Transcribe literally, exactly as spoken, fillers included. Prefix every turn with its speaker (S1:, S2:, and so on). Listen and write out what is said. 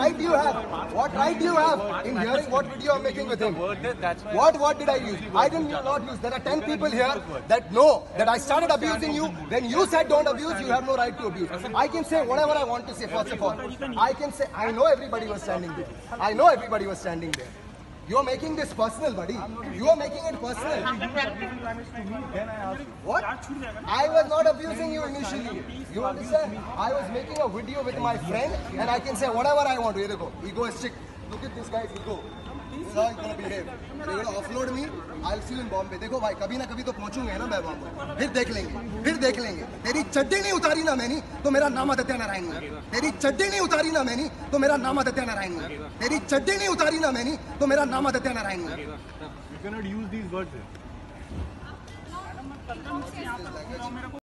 S1: right do you have? What right do you have in hearing what video I'm making with him? What what did I use? I didn't not use. There are ten people here that know that I started abusing you. When you said don't abuse, you have no right to abuse. I can say whatever I want to say. First of all, I can say I know everybody was standing there. I know everybody was standing there. You are making this personal, buddy. You are making it personal. What? I was not abusing you initially. You understand? I was making a video with my friend and I can say whatever I want to. Here go. Egoistic. Look at this guy's ego. This is how he's going to behave. They're going to offload me. I'll see you in Bombay. देखो भाई कभी ना कभी तो पहुंचूंगा ना मैं वहाँ पर. फिर देख लेंगे. फिर देख लेंगे. तेरी चड्डी नहीं उतारी ना मैंने तो मेरा नाम आदित्य नारायण है. तेरी चड्डी नहीं उतारी ना मैंने तो मेरा नाम आदित्य नारायण है. तेरी चड्डी नहीं उतारी ना मैंने तो मेरा नाम आदित्य नारायण है.
S2: You cannot use these words.